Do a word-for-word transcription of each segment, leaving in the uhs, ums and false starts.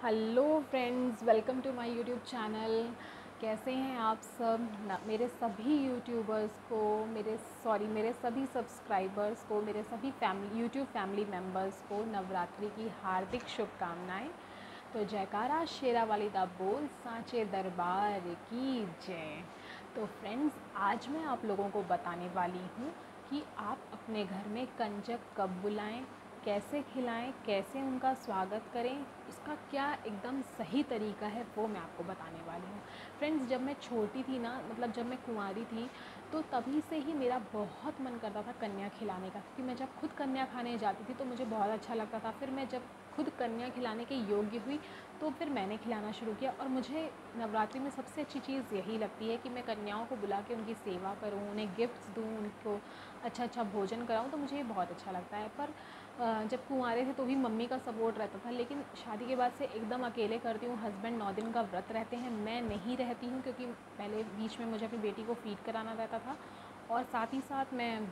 Hello friends, welcome to my YouTube channel. कैसे हैं आप सब ना। मेरे सभी यूट्यूबर्स को मेरे सॉरी मेरे सभी सब्सक्राइबर्स को, मेरे सभी फैमिली यूट्यूब फैमिली मेम्बर्स को नवरात्रि की हार्दिक शुभकामनाएं। तो जयकारा शेरा वाली दा बोल सांचे दरबार की जय। तो फ्रेंड्स, आज मैं आप लोगों को बताने वाली हूँ कि आप अपने घर में कंजक कब बुलाएं, कैसे खिलाएं, कैसे उनका स्वागत करें, उसका क्या एकदम सही तरीका है वो मैं आपको बताने वाली हूँ। फ्रेंड्स, जब मैं छोटी थी ना, मतलब जब मैं कुंवारी थी, तो तभी से ही मेरा बहुत मन करता था कन्या खिलाने का, क्योंकि मैं जब खुद कन्या खाने जाती थी तो मुझे बहुत अच्छा लगता था। फिर मैं जब खुद कन्या खिलाने के योग्य हुई तो फिर मैंने खिलाना शुरू किया। और मुझे नवरात्रि में सबसे अच्छी चीज़ यही लगती है कि मैं कन्याओं को बुला के उनकी सेवा करूँ, उन्हें गिफ्ट्स दूँ, उनको अच्छा अच्छा भोजन कराऊँ, तो मुझे ये बहुत अच्छा लगता है। पर जब कुंवारे थे तो भी मम्मी का सपोर्ट रहता था, लेकिन शादी के बाद से एकदम अकेले करती हूँ। हस्बैंड नौ दिन का व्रत रहते हैं, मैं नहीं रहती हूँ, क्योंकि पहले बीच में मुझे अपनी बेटी को फीड कराना रहता था और साथ ही साथ मैं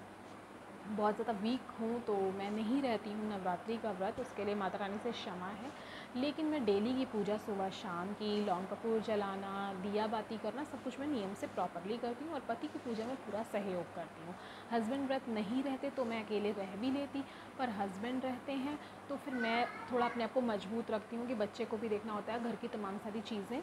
बहुत ज़्यादा वीक हूँ, तो मैं नहीं रहती हूँ नवरात्रि का व्रत। उसके लिए माता रानी से क्षमा है। लेकिन मैं डेली की पूजा सुबह शाम की, लौंग कपूर जलाना, दिया बाती करना, सब कुछ मैं नियम से प्रॉपरली करती हूँ और पति की पूजा में पूरा सहयोग करती हूँ। हस्बैंड व्रत नहीं रहते तो मैं अकेले रह भी लेती, पर हस्बैंड रहते हैं तो फिर मैं थोड़ा अपने आप को मजबूत रखती हूँ कि बच्चे को भी देखना होता है, घर की तमाम सारी चीज़ें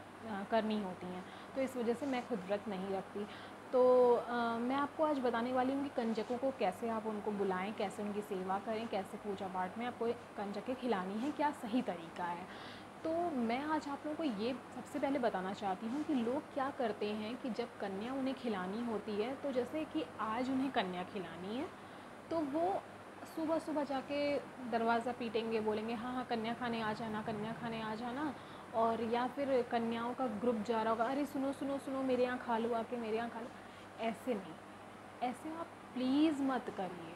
करनी होती हैं, तो इस वजह से मैं खुद व्रत नहीं रखती। तो आ, मैं आपको आज बताने वाली हूँ कि कंजकों को कैसे आप उनको बुलाएं, कैसे उनकी सेवा करें, कैसे पूजा पाठ में आपको कंजकें खिलानी है, क्या सही तरीका है। तो मैं आज आप लोगों को ये सबसे पहले बताना चाहती हूँ कि लोग क्या करते हैं कि जब कन्या उन्हें खिलानी होती है, तो जैसे कि आज उन्हें कन्या खिलानी है तो वो सुबह सुबह जाके दरवाज़ा पीटेंगे, बोलेंगे हाँ हाँ कन्या खाने आ जाना, कन्या खाने आ जाना। और या फिर कन्याओं का ग्रुप जा रहा होगा, अरे सुनो सुनो सुनो मेरे यहाँ खा लो, आके मेरे यहाँ खा लो। ऐसे नहीं, ऐसे आप प्लीज़ मत करिए।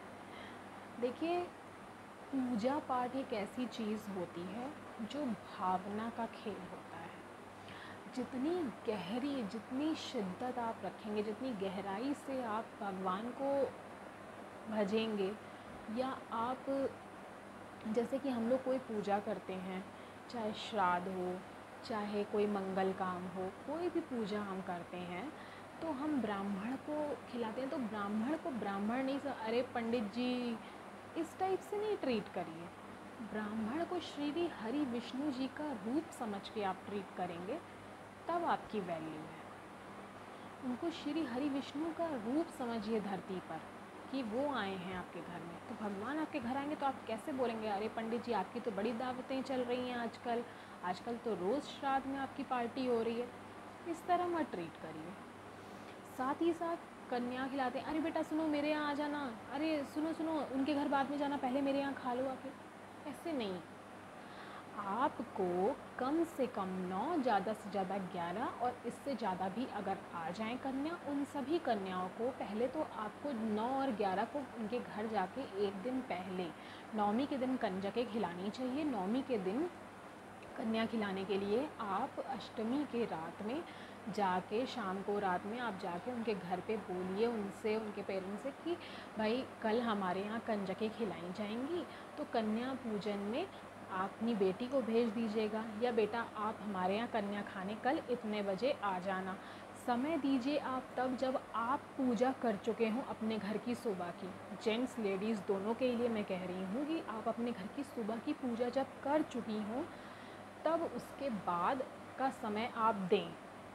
देखिए, पूजा पाठ एक ऐसी चीज़ होती है जो भावना का खेल होता है। जितनी गहरी, जितनी शिद्दत आप रखेंगे, जितनी गहराई से आप भगवान को भजेंगे, या आप जैसे कि हम लोग कोई पूजा करते हैं, चाहे श्राद्ध हो, चाहे कोई मंगल काम हो, कोई भी पूजा हम करते हैं तो हम ब्राह्मण को खिलाते हैं। तो ब्राह्मण को ब्राह्मण नहीं, अरे पंडित जी, इस टाइप से नहीं ट्रीट करिए। ब्राह्मण को श्री हरि विष्णु जी का रूप समझ के आप ट्रीट करेंगे, तब आपकी वैल्यू है। उनको श्री हरि विष्णु का रूप समझिए धरती पर, कि वो आए हैं आपके घर में। तो भगवान आपके घर आएंगे तो आप कैसे बोलेंगे, अरे पंडित जी आपकी तो बड़ी दावतें चल रही हैं आजकल, आजकल तो रोज़ श्राद्ध में आपकी पार्टी हो रही है। इस तरह मत ट्रीट करिए। साथ ही साथ कन्या खिलाते हैं, अरे बेटा सुनो मेरे यहाँ आ जाना, अरे सुनो सुनो उनके घर बाद में जाना, पहले मेरे यहाँ खा लो आके। ऐसे नहीं, आपको कम से कम नौ, ज़्यादा से ज़्यादा ग्यारह, और इससे ज़्यादा भी अगर आ जाएं कन्या, उन सभी कन्याओं को पहले तो आपको नौ और ग्यारह को उनके घर जाके एक दिन पहले, नौमी के दिन कंजकें खिलानी चाहिए। नौमी के दिन कन्या खिलाने के लिए आप अष्टमी के रात में जाके, शाम को रात में आप जाके उनके घर पे बोलिए, उनसे, उनके पेरेंट्स से कि भाई कल हमारे यहाँ कंजकें खिलाई जाएंगी, तो कन्या पूजन में आप अपनी बेटी को भेज दीजिएगा, या बेटा आप हमारे यहाँ कन्या खाने कल इतने बजे आ जाना। समय दीजिए आप तब जब आप पूजा कर चुके हों अपने घर की सुबह की। जेंट्स लेडीज़ दोनों के लिए मैं कह रही हूँ कि आप अपने घर की सुबह की पूजा जब कर चुकी हों, तब उसके बाद का समय आप दें।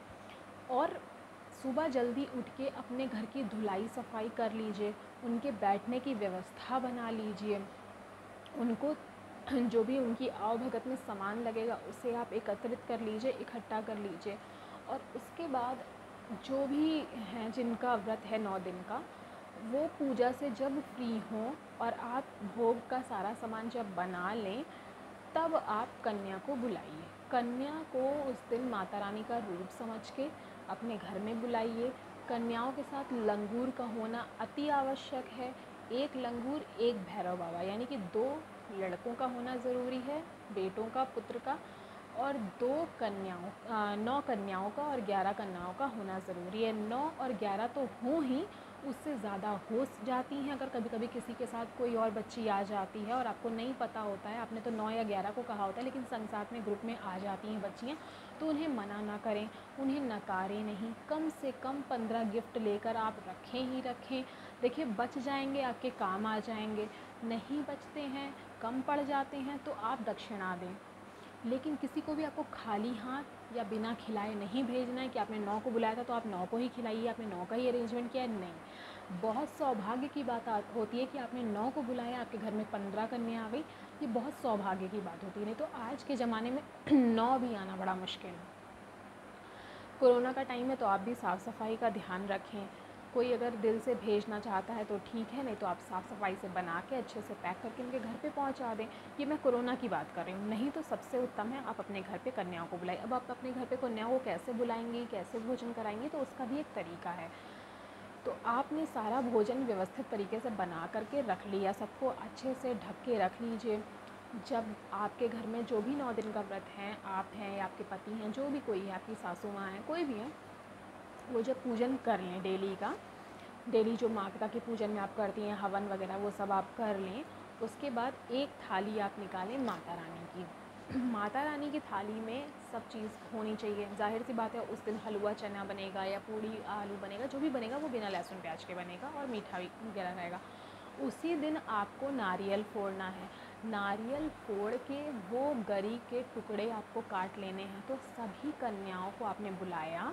और सुबह जल्दी उठ के अपने घर की धुलाई सफाई कर लीजिए, उनके बैठने की व्यवस्था बना लीजिए, उनको जो भी उनकी आवभगत में सामान लगेगा उसे आप एकत्रित कर लीजिए, इकट्ठा कर लीजिए। और उसके बाद जो भी हैं जिनका व्रत है नौ दिन का, वो पूजा से जब फ्री हों और आप भोग का सारा सामान जब बना लें, तब आप कन्या को बुलाइए। कन्या को उस दिन माता रानी का रूप समझ के अपने घर में बुलाइए। कन्याओं के साथ लंगूर का होना अति आवश्यक है। एक लंगूर, एक भैरव बाबा, यानी कि दो लड़कों का होना ज़रूरी है, बेटों का, पुत्र का, और दो कन्याओं, नौ कन्याओं का और ग्यारह कन्याओं का होना ज़रूरी है। नौ और ग्यारह तो हों ही, उससे ज़्यादा हो जाती हैं। अगर कभी कभी किसी के साथ कोई और बच्ची आ जाती है और आपको नहीं पता होता है, आपने तो नौ या ग्यारह को कहा होता है, लेकिन संग साथ में ग्रुप में आ जाती हैं बच्चियाँ, तो उन्हें मना ना करें, उन्हें नकारें नहीं। कम से कम पंद्रह गिफ्ट लेकर आप रखें ही रखें। देखिए, बच जाएंगे, आपके काम आ जाएंगे। नहीं बचते हैं, कम पड़ जाते हैं, तो आप दक्षिणा दें। लेकिन किसी को भी आपको खाली हाथ या बिना खिलाए नहीं भेजना है कि आपने नौ को बुलाया था तो आप नौ को ही खिलाइए, आपने नौ का ही अरेंजमेंट किया है। नहीं, बहुत सौभाग्य की बात होती है कि आपने नौ को बुलाया, आपके घर में पंद्रह कन्या आ गई। ये बहुत सौभाग्य की बात होती है। नहीं तो आज के ज़माने में नौ भी आना बड़ा मुश्किल है। कोरोना का टाइम है तो आप भी साफ़ सफाई का ध्यान रखें। कोई अगर दिल से भेजना चाहता है तो ठीक है, नहीं तो आप साफ़ सफाई से बना के अच्छे से पैक करके उनके घर पे पहुंचा दें। ये मैं कोरोना की बात कर रही हूँ। नहीं तो सबसे उत्तम है आप अपने घर पे कन्याओं को बुलाएं। अब आप अपने घर पे कन्याओं को कैसे बुलाएंगी, कैसे भोजन कराएंगी, तो उसका भी एक तरीका है। तो आपने सारा भोजन व्यवस्थित तरीके से बना करके रख लिया, सबको अच्छे से ढक के रख लीजिए। जब आपके घर में जो भी नौ दिन का व्रत हैं, आप हैं या आपके पति हैं, जो भी कोई है, आपकी सासू माँ हैं, कोई भी है, वो जब पूजन कर लें डेली का, डेली जो माता के पूजन में आप करती हैं हवन वगैरह, वो सब आप कर लें। उसके बाद एक थाली आप निकालें माता रानी की। माता रानी की थाली में सब चीज़ होनी चाहिए। जाहिर सी बात है, उस दिन हलवा चना बनेगा या पूड़ी आलू बनेगा, जो भी बनेगा वो बिना लहसुन प्याज के बनेगा और मीठा वगैरह रहेगा। उसी दिन आपको नारियल फोड़ना है। नारियल फोड़ के वो गरी के टुकड़े आपको काट लेने हैं। तो सभी कन्याओं को आपने बुलाया,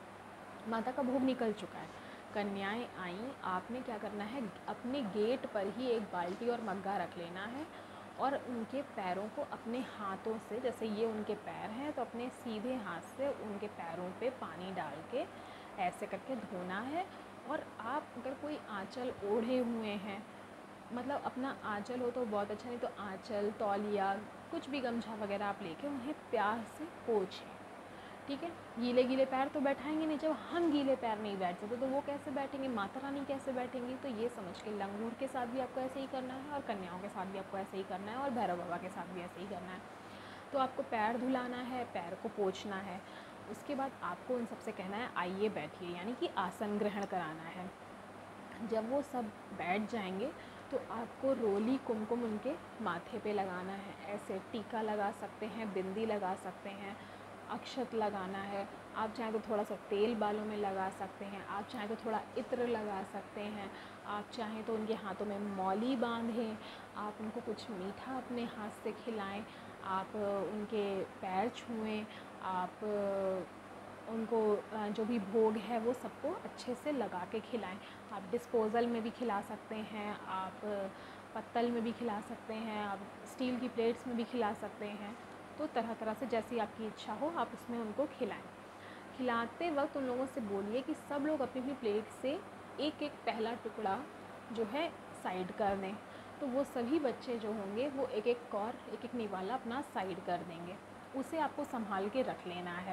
माता का भोग निकल चुका है, कन्याएं आईं, आपने क्या करना है, अपने गेट पर ही एक बाल्टी और मग्गा रख लेना है और उनके पैरों को अपने हाथों से, जैसे ये उनके पैर हैं, तो अपने सीधे हाथ से उनके पैरों पे पानी डाल के ऐसे करके धोना है। और आप अगर कोई आंचल ओढ़े हुए हैं, मतलब अपना आंचल हो तो बहुत अच्छा, नहीं तो आंचल, तौलिया, कुछ भी गमछा वगैरह आप लेके उन्हें प्यार से पोंछें। ठीक है, गीले गीले पैर तो बैठाएंगे नहीं। जब हम गीले पैर नहीं बैठ सकते तो वो कैसे बैठेंगे, माता रानी कैसे बैठेंगी। तो ये समझ के लंगूर के साथ भी आपको ऐसे ही करना है और कन्याओं के साथ भी आपको ऐसे ही करना है और भैरव बाबा के साथ भी ऐसे ही करना है। तो आपको पैर धुलाना है, पैर को पोंछना है। उसके बाद आपको उन सबसे कहना है आइए बैठिए, यानी कि आसन ग्रहण कराना है। जब वो सब बैठ जाएंगे तो आपको रोली कुमकुम उनके माथे पे लगाना है। ऐसे टीका लगा सकते हैं, बिंदी लगा सकते हैं, अक्षत लगाना है। आप चाहें तो थोड़ा सा तेल बालों में लगा सकते हैं, आप चाहें तो थोड़ा इत्र लगा सकते हैं, आप चाहें तो उनके हाथों में मौली बांधें, आप उनको कुछ मीठा अपने हाथ से खिलाएं, आप उनके पैर छुएं, आप उनको जो भी भोग है वो सबको अच्छे से लगा के खिलाएं। आप डिस्पोज़ल में भी खिला सकते हैं, आप पत्तल में भी खिला सकते हैं, आप स्टील की प्लेट्स में भी खिला सकते हैं। तो तरह तरह से जैसी आपकी इच्छा हो आप उसमें उनको खिलाएं। खिलाते वक्त उन लोगों से बोलिए कि सब लोग अपनी अपनी प्लेट से एक एक पहला टुकड़ा जो है साइड कर दें। तो वो सभी बच्चे जो होंगे वो एक एक कौर, एक एक निवाला अपना साइड कर देंगे। उसे आपको संभाल के रख लेना है।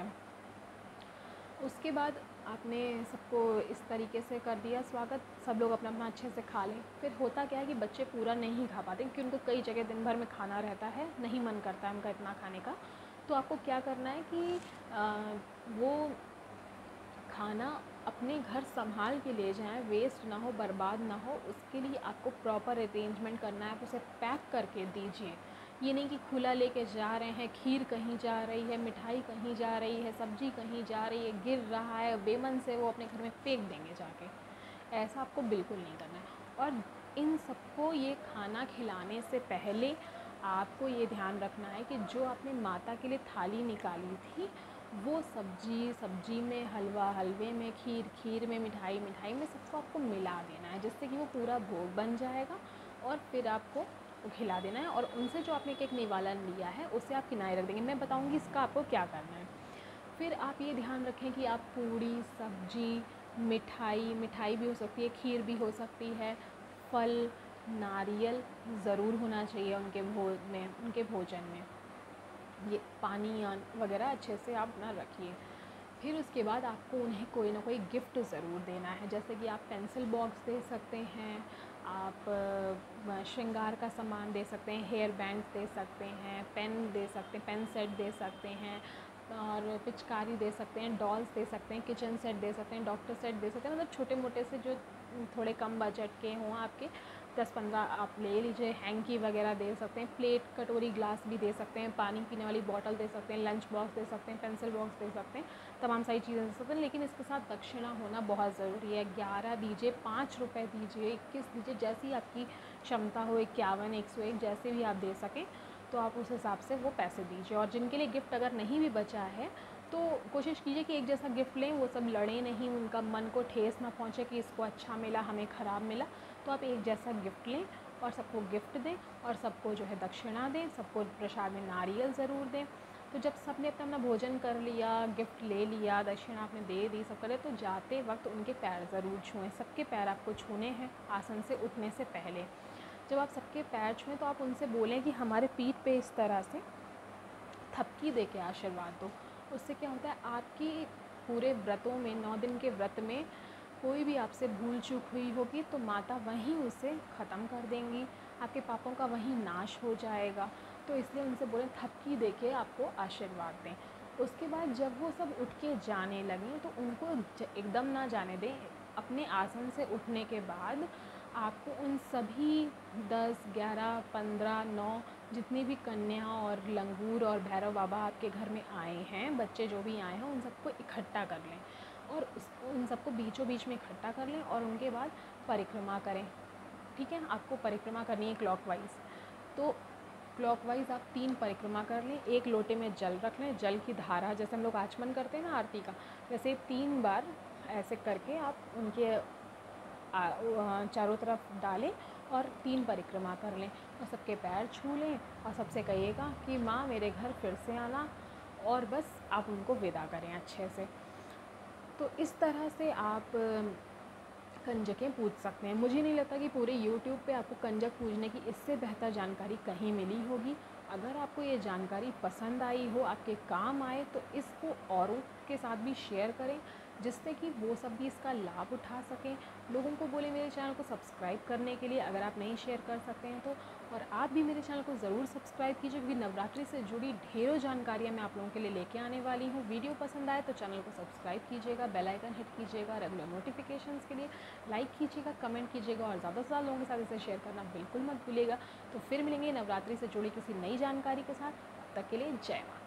उसके बाद आपने सबको इस तरीके से कर दिया स्वागत, सब लोग अपना अपना अच्छे से खा लें। फिर होता क्या है कि बच्चे पूरा नहीं खा पाते क्योंकि उनको कई जगह दिन भर में खाना रहता है, नहीं मन करता है उनका इतना खाने का। तो आपको क्या करना है कि आ, वो खाना अपने घर संभाल के ले जाएं, वेस्ट ना हो, बर्बाद ना हो। उसके लिए आपको प्रॉपर अरेंजमेंट करना है, आप उसे पैक करके दीजिए। ये नहीं कि खुला लेके जा रहे हैं, खीर कहीं जा रही है, मिठाई कहीं जा रही है, सब्जी कहीं जा रही है, गिर रहा है, बेमन से वो अपने घर में फेंक देंगे जाके। ऐसा आपको बिल्कुल नहीं करना है। और इन सबको ये खाना खिलाने से पहले आपको ये ध्यान रखना है कि जो आपने माता के लिए थाली निकाली थी वो सब्जी सब्जी में, हलवा हलवे में, खीर खीर में, मिठाई मिठाई में, सबको आपको मिला देना है, जिससे कि वो पूरा भोग बन जाएगा। और फिर आपको खिला देना है। और उनसे जो आपने एक एक निवाला लिया है उसे आप किनारे रख देंगे। मैं बताऊंगी इसका आपको क्या करना है। फिर आप ये ध्यान रखें कि आप पूड़ी, सब्जी, मिठाई, मिठाई भी हो सकती है, खीर भी हो सकती है, फल, नारियल ज़रूर होना चाहिए उनके भोज में, उनके भोजन में। ये पानी वगैरह अच्छे से आप ना रखिए। फिर उसके बाद आपको उन्हें कोई ना कोई गिफ्ट ज़रूर देना है। जैसे कि आप पेंसिल बॉक्स दे सकते हैं, आप श्रृंगार का सामान दे सकते हैं, हेयर बैंड्स दे सकते हैं, पेन दे सकते हैं, पेन सेट दे सकते हैं, और पिचकारी दे सकते हैं, डॉल्स दे सकते हैं, किचन सेट दे सकते हैं, डॉक्टर सेट दे सकते हैं। मतलब छोटे मोटे से जो थोड़े कम बजट के हों आपके, दस पंद्रह आप ले लीजिए। हैंकी वगैरह दे सकते हैं, प्लेट कटोरी ग्लास भी दे सकते हैं, पानी पीने वाली बॉटल दे सकते हैं, लंच बॉक्स दे सकते हैं, पेंसिल बॉक्स दे सकते हैं, तमाम सारी चीज़ें दे सकते हैं। लेकिन इसके साथ दक्षिणा होना बहुत ज़रूरी है। ग्यारह दीजिए, पाँच रुपये दीजिए, इक्कीस दीजिए, जैसी आपकी क्षमता हो, इक्यावन, एक सौ एक, जैसे भी आप दे सकें तो आप उस हिसाब से वो पैसे दीजिए। और जिनके लिए गिफ्ट अगर नहीं भी बचा है तो कोशिश कीजिए कि एक जैसा गिफ्ट लें, वो सब लड़ें नहीं, उनका मन को ठेस ना पहुँचे कि इसको अच्छा मिला हमें ख़राब मिला। तो आप एक जैसा गिफ्ट लें और सबको गिफ्ट दें और सबको जो है दक्षिणा दें, सबको प्रसाद में नारियल ज़रूर दें। तो जब सबने अपना अपना भोजन कर लिया, गिफ्ट ले लिया, दक्षिणा आपने दे दी, सब करे, तो जाते वक्त उनके पैर ज़रूर छुएं। सबके पैर आपको छूने हैं आसन से उठने से पहले। जब आप सबके पैर छुएं तो आप उनसे बोलें कि हमारे पीठ पे इस तरह से थपकी दे के आशीर्वाद दो। उससे क्या होता है, आपकी पूरे व्रतों में, नौ दिन के व्रत में कोई भी आपसे भूल चूक हुई होगी तो माता वहीं उसे ख़त्म कर देंगी, आपके पापों का वहीं नाश हो जाएगा। तो इसलिए उनसे बोलें थपकी दे के आपको आशीर्वाद दें। उसके बाद जब वो सब उठ के जाने लगें तो उनको एकदम ना जाने दें। अपने आसन से उठने के बाद आपको उन सभी दस, ग्यारह, पंद्रह, नौ जितनी भी कन्या और लंगूर और भैरव बाबा आपके घर में आए हैं, बच्चे जो भी आए हैं, उन सबको इकट्ठा कर लें और उस उन सबको बीचों बीच में इकट्ठा कर लें और उनके बाद परिक्रमा करें। ठीक है, आपको परिक्रमा करनी है क्लॉकवाइज। तो क्लॉकवाइज आप तीन परिक्रमा कर लें। एक लोटे में जल रख लें, जल की धारा जैसे हम लोग आचमन करते हैं ना आरती का, वैसे तीन बार ऐसे करके आप उनके चारों तरफ डालें और तीन परिक्रमा कर लें और सबके पैर छू लें और सबसे कहिएगा कि माँ मेरे घर फिर से आना, और बस आप उनको विदा करें अच्छे से। तो इस तरह से आप कंजकें पूज सकते हैं। मुझे नहीं लगता कि पूरे यूट्यूब पे आपको कंजक पूजने की इससे बेहतर जानकारी कहीं मिली होगी। अगर आपको ये जानकारी पसंद आई हो, आपके काम आए, तो इसको औरों के साथ भी शेयर करें जिससे कि वो सब भी इसका लाभ उठा सकें। लोगों को बोले मेरे चैनल को सब्सक्राइब करने के लिए, अगर आप नहीं शेयर कर सकते हैं तो। और आप भी मेरे चैनल को ज़रूर सब्सक्राइब कीजिए क्योंकि नवरात्रि से जुड़ी ढेरों जानकारियाँ मैं आप लोगों के लिए लेके आने वाली हूँ। वीडियो पसंद आए तो चैनल को सब्सक्राइब कीजिएगा, बेल आइकन हिट कीजिएगा रेगुलर नोटिफिकेशंस के लिए, लाइक कीजिएगा, कमेंट कीजिएगा और ज़्यादा से ज़्यादा लोगों के साथ इसे शेयर करना बिल्कुल मत भूलिएगा। तो फिर मिलेंगे नवरात्रि से जुड़ी किसी नई जानकारी के साथ। तब तक के लिए जय माता।